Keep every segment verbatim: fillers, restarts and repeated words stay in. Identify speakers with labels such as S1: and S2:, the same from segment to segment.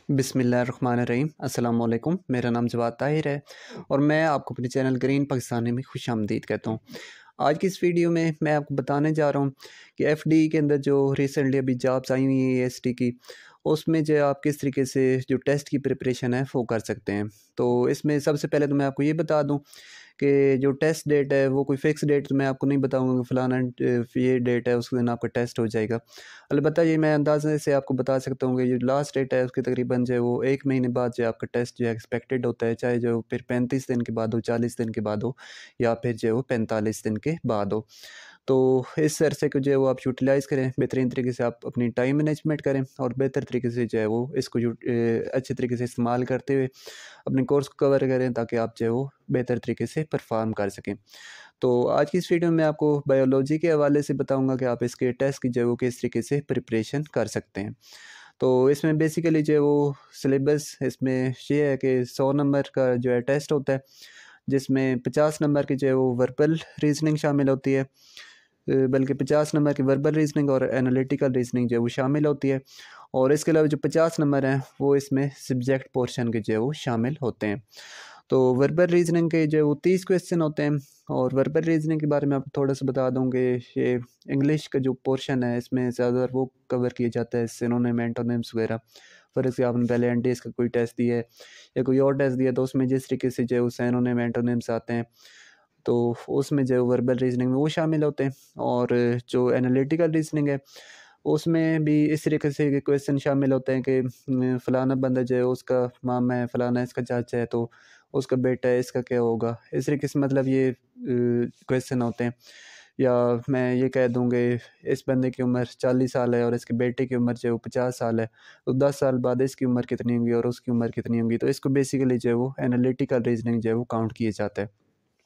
S1: बिस्मिल्लाहिर्रहमानिर्रहीम अस्सलाम वालेकुम। मेरा नाम जवाद ताहिर है और मैं आपको अपने चैनल ग्रीन पाकिस्तानी में खुशामदीद कहता हूँ। आज की इस वीडियो में मैं आपको बताने जा रहा हूँ कि एफडी के अंदर जो रिसेंटली अभी जॉब्स आई हुई हैं एएसटी की, उसमें जो आप किस तरीके से जो टेस्ट की प्रिपरेशन है वो कर सकते हैं। तो इसमें सबसे पहले तो मैं आपको ये बता दूँ कि जो टेस्ट डेट है वो कोई फ़िक्स डेट तो मैं आपको नहीं बताऊँगा कि फ़लाना अ, ये डेट है उस दिन आपका टेस्ट हो जाएगा। अलबत्ता ये मैं अंदाज़े से आपको बता सकता हूँ कि जो लास्ट डेट है उसकी तकरीबन जो है वो एक महीने बाद जो है आपका टेस्ट जो है एक्सपेक्टेड होता है, चाहे जो फिर पैंतीस दिन के बाद हो, चालीस दिन के बाद हो या फिर जो है वो पैंतालीस दिन के बाद हो। तो इस अरसे को जो है वो आप यूटिलाइज़ करें, बेहतरीन तरीके से आप अपनी टाइम मैनेजमेंट करें और बेहतर तरीके से जो है वो इसको यू अ, अच्छे तरीके से इस्तेमाल करते हुए अपने कोर्स को कवर करें ताकि आप जो है वो बेहतर तरीके से परफ़ॉर्म कर सकें। तो आज की इस वीडियो में मैं आपको बायोलॉजी के हवाले से बताऊँगा कि आप इसके टेस्ट की जो है वो किस तरीके से प्रिपरेशन कर सकते हैं। तो इसमें बेसिकली जो है वो सिलेबस इसमें ये है कि सौ नंबर का जो है टेस्ट होता है, जिसमें पचास नंबर की जो है वो वर्बल रीज़निंग शामिल होती है। अ, बल्कि पचास नंबर की वर्बल रीज़निंग और एनालिटिकल रीज़निंग जो है वो शामिल होती है और इसके अलावा जो पचास नंबर हैं वो इसमें सब्जेक्ट पोर्शन के जो है वो शामिल होते हैं। तो वर्बल रीज़निंग के जो है वो तीस क्वेश्चन होते हैं और वर्बल रीज़निंग के बारे में आपको थोड़ा-सा बता दूँ कि ये इंग्लिश का जो पोर्शन है इसमें ज़्यादातर वो कवर किया जाता है, सिनोनिम, एंटोनिम्स वगैरह। फ़र्ज़ से आपने पहले एनडीएस का कोई टेस्ट दिया है या कोई और टेस्ट दिया तो उसमें जिस तरीके से जो है वो सिनोनिम, एंटोनिम्स आते हैं, तो उसमें जो है वर्बल रीज़निंग में वो शामिल होते हैं। और जो एनालिटिकल रीज़निंग है, उसमें भी इस तरीके से के क्वेश्चन शामिल होते हैं कि उम, फ़लाना बंदा जो है उसका मामा है, फ़लाना इसका चाचा है, तो उसका बेटा है, इसका क्या होगा? इस तरीके से मतलब ये अ, क्वेश्चन होते हैं। या मैं ये कह दूँ कि इस बंदे की उम्र चालीस साल है और इसके बेटे की उम्र जो है वो पचास साल है, तो दस साल बाद इसकी उम्र कितनी होगी और उसकी उम्र कितनी होगी? तो इसको बेसिकली जो है वो एनालिटिकल रीज़निंग जो है वो काउंट किया जाता है।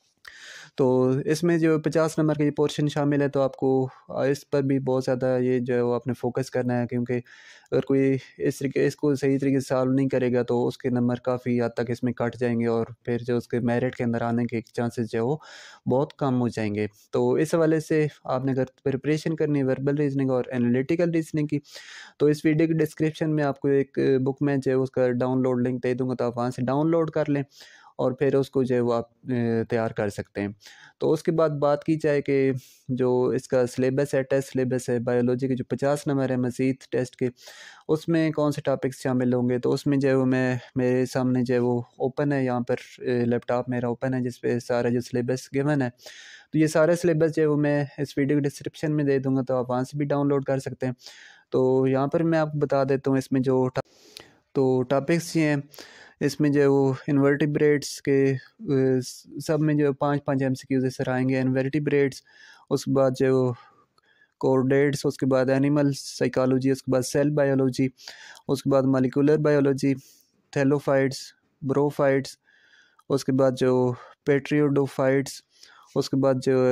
S1: तो इसमें जो पचास नंबर का ये पोर्शन शामिल है तो आपको अ, इस पर भी बहुत ज़्यादा ये जो है वो आपने फ़ोकस करना है, क्योंकि अगर कोई इस तरीके इसको सही तरीके से सॉल्व नहीं करेगा तो उसके नंबर काफ़ी हद तक इसमें कट जाएँगे और फिर जो उसके मेरिट के अंदर आने के चांसेस जो है वो बहुत कम हो जाएँगे। तो इस हवाले से आपने अगर प्रिपरेशन करनी है वर्बल रीज़निंग और एनालिटिकल रीज़निंग की, तो इस वीडियो के डिस्क्रिप्शन में आपको एक बुक में जो है उसका डाउनलोड लिंक दे दूँगा, तो आप वहाँ से डाउनलोड कर लें और फिर उसको जो है वो आप अ, तैयार कर सकते हैं। तो उसके बाद बात की जाए कि जो इसका सिलेबस है, टेस्ट सिलेबस है, बायोलॉजी के जो पचास नंबर है मज़ीद टेस्ट के, उसमें कौन से टॉपिक्स शामिल होंगे, तो उसमें जो है वो मैं मेरे सामने जो है वो ओपन है यहाँ पर, अ, लैपटॉप मेरा ओपन है जिस पे सारा जो सिलेबस गिवन है। तो ये सारा सिलेबस जो है वो मैं इस वीडियो के डिस्क्रिप्शन में दे दूँगा, तो आप वहाँ से भी डाउनलोड कर सकते हैं। तो यहाँ पर मैं आपको बता देता हूँ इसमें जो टॉ तो टॉपिक्स ये हैं, इसमें जो है वो इन्वर्टिब्रेट्स के अ, स सब में जो है पाँच पाँच एमसीक्यूज़ इस तरह आएँगे। इन्वर्टिब्रेट्स, उसके बाद जो कोर्डेट्स, उसके बाद एनिमल साइकोलॉजी, उसके बाद सेल बायोलॉजी, उसके बाद मॉलिक्यूलर बायोलॉजी, थैलोफाइट्स, ब्रोफाइट्स, उसके बाद जो पेट्रियोडोफाइट्स, उसके बाद जो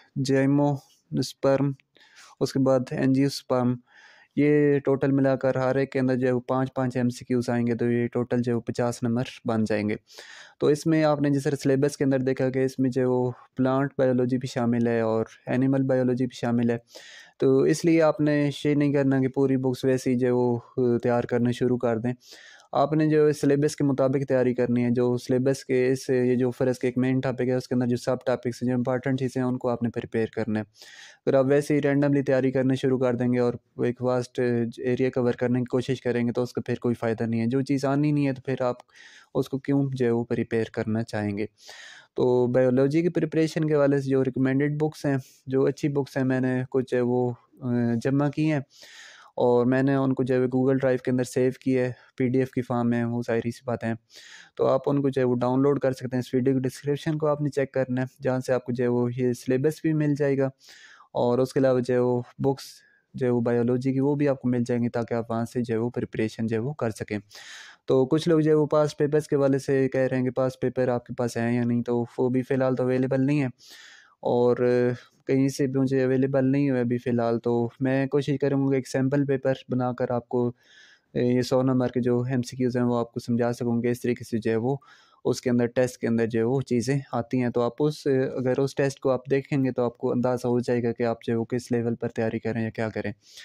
S1: जिम्नोस्पर्म, उसके बाद एंजियोस्पर्म। ये टोटल मिलाकर हर एक के अंदर जो है वो पाँच पाँच एमसीक्यूज़ आएँगे, तो ये टोटल जो है वो पचास नंबर बन जाएँगे। तो इसमें आपने जिस तरह सिलेबस के अंदर देखा कि इसमें जो है वो प्लांट बायोलॉजी भी शामिल है और एनिमल बायोलॉजी भी शामिल है। तो इसलिए आपने ये नहीं करना कि पूरी बुक्स वैसे ही जो है वो अ, तैयार करना शुरू कर दें। आपने जो है सिलेबस के मुताबिक तैयारी करनी है। जो सिलेबस के इस ये जो फ़र्ज़ के एक मेन टॉपिक है उसके अंदर जो सब टॉपिक्स हैं, जो इम्पोर्टेंट चीज़ें हैं उनको आपने प्रिपेयर करना है। अगर आप वैसे ही रैंडमली तैयारी करना शुरू कर देंगे और वो एक वास्ट एरिया कवर करने की कोशिश करेंगे तो उसका फिर कोई फ़ायदा नहीं है। जो चीज़ आनी नहीं है तो फिर आप उसको क्यों जो है वो प्रिपेयर करना चाहेंगे। तो बायोलॉजी की प्रिपरेशन के हवाले से जो रिकमेंडेड बुक्स हैं, जो अच्छी बुक्स हैं, मैंने कुछ है वो अ, जमा की हैं और मैंने उनको जो है गूगल ड्राइव के अंदर सेव की है, पीडीएफ की फ़ॉर्म में, वो ज़ाहिर-सी बात है। तो आप उनको जो है वो डाउनलोड कर सकते हैं। इस वीडियो के डिस्क्रिप्शन को आपने चेक करना है, जहाँ से आपको जो है वो ये सिलेबस भी मिल जाएगा और उसके अलावा जो है वो बुक्स जो है वो बायोलॉजी की वो भी आपको मिल जाएँगी, ताकि आप वहाँ से जो है वो प्रिपरेशन जो है वो कर सकें। तो कुछ लोग जो है वो पास्ट पेपर्स के हवाले से कह रहे हैं कि पास्ट पेपर आपके पास हैं या नहीं, तो वो भी फ़िलहाल तो अवेलेबल नहीं है और अ, कहीं से भी मुझे अवेलेबल नहीं हुआ अभी फ़िलहाल। तो मैं कोशिश करूँगा एक सैंपल पेपर बनाकर आपको अ, ये सौ नंबर के जो एमसीक्यूज़ हैं वो आपको समझा सकूँगा। इस तरीके से जो है वो उसके अंदर टेस्ट के अंदर जो है वो चीज़ें आती हैं। तो आप उस अगर उस टेस्ट को आप देखेंगे तो आपको अंदाज़ा हो जाएगा कि आप जो है वो किस लेवल पर तैयारी करें या क्या करें।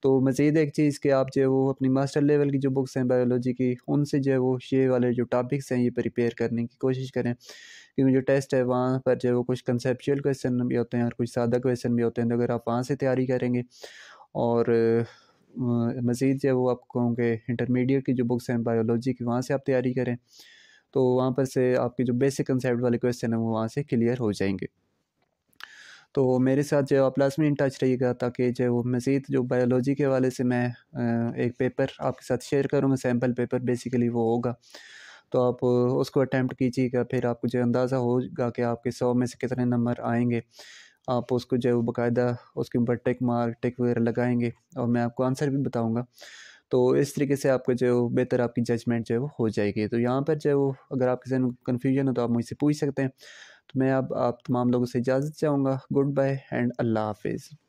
S1: तो मज़ीद एक चीज़ कि आप जो है वो अपनी मास्टर लेवल की जो बुक्स हैं बायोलॉजी की, उनसे जो है वो ये वाले जो टॉपिक्स हैं ये प्रिपेयर करने की कोशिश करें, क्योंकि जो टेस्ट है वहाँ पर जो है वो कुछ कंसेप्चुअल क्वेश्चन भी होते हैं और कुछ सादा क्वेश्चन भी होते हैं। तो अगर आप वहाँ से तैयारी करेंगे और मज़ीद जो है वो आपको कहूँगे इंटरमीडिएट की जो बुक्स हैं बायोलॉजी की, वहाँ से आप तैयारी करें, तो वहाँ पर से आपके जो बेसिक कंसेप्ट वाले क्वेश्चन हैं वो वहाँ से क्लियर हो जाएंगे। तो मेरे साथ जो आप लाज़मी इन टच रहिएगा, ताकि जो वो मज़ीद जो बायोलॉजी के हवाले से मैं एक पेपर आपके साथ शेयर करूँगा, सैम्पल पेपर बेसिकली वो होगा। तो आप उसको अटैम्प्ट कीजिएगा, फिर आपको जो अंदाज़ा होगा कि आपके सौ में से कितने नंबर आएँगे। आप उसको जो है बाकायदा उसके ऊपर टिक मार्क टिक वगैरह लगाएँगे और मैं आपको आंसर भी बताऊँगा। तो इस तरीके से आपको जो बेहतर आपकी जजमेंट जो है वो हो जाएगी। तो यहाँ पर जो है वो अगर आपके ज़हन में कन्फ्यूजन हो तो आप मुझसे पूछ सकते हैं। तो मैं अब आप तमाम लोगों से इजाज़त चाहूँगा। गुड बाय एंड अल्लाह हाफ़िज़।